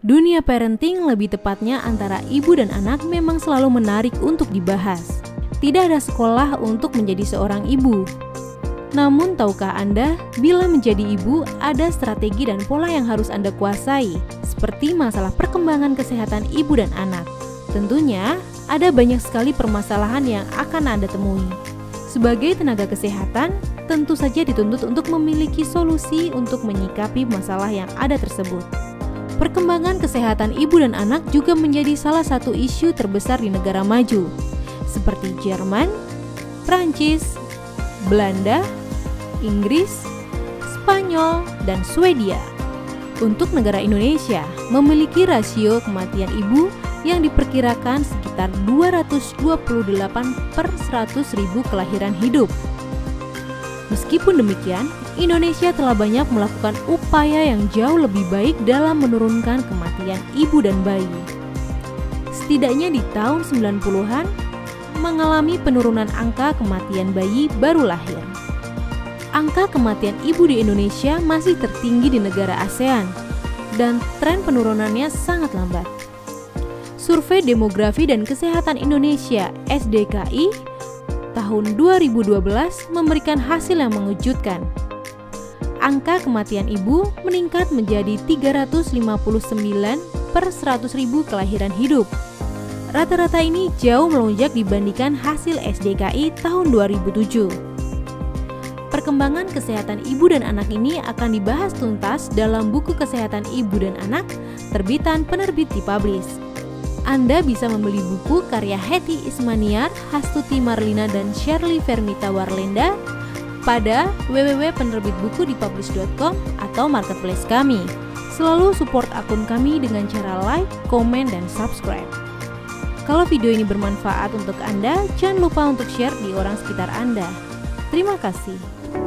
Dunia parenting, lebih tepatnya antara ibu dan anak, memang selalu menarik untuk dibahas. Tidak ada sekolah untuk menjadi seorang ibu. Namun tahukah Anda, bila menjadi ibu ada strategi dan pola yang harus Anda kuasai, seperti masalah perkembangan kesehatan ibu dan anak. Tentunya ada banyak sekali permasalahan yang akan Anda temui. Sebagai tenaga kesehatan, tentu saja dituntut untuk memiliki solusi untuk menyikapi masalah yang ada tersebut. Perkembangan kesehatan ibu dan anak juga menjadi salah satu isu terbesar di negara maju, seperti Jerman, Prancis, Belanda, Inggris, Spanyol, dan Swedia. Untuk negara Indonesia, memiliki rasio kematian ibu yang diperkirakan sekitar 228 per 100.000 kelahiran hidup. Meskipun demikian, Indonesia telah banyak melakukan upaya yang jauh lebih baik dalam menurunkan kematian ibu dan bayi. Setidaknya di tahun 90-an, mengalami penurunan angka kematian bayi baru lahir. Angka kematian ibu di Indonesia masih tertinggi di negara ASEAN, dan tren penurunannya sangat lambat. Survei Demografi dan Kesehatan Indonesia (SDKI) tahun 2012 memberikan hasil yang mengejutkan. Angka kematian ibu meningkat menjadi 359 per 100.000 kelahiran hidup. Rata-rata ini jauh melonjak dibandingkan hasil SDKI tahun 2007. Perkembangan kesehatan ibu dan anak ini akan dibahas tuntas dalam buku Kesehatan Ibu dan Anak terbitan penerbit Dipublish. Anda bisa membeli buku karya Hetty Ismaniar, Hastuti Marlina, dan Shirley Vermita Warlenda pada www.penerbitbukudipublish.com atau marketplace kami. Selalu support akun kami dengan cara like, komen, dan subscribe. Kalau video ini bermanfaat untuk Anda, jangan lupa untuk share di orang sekitar Anda. Terima kasih.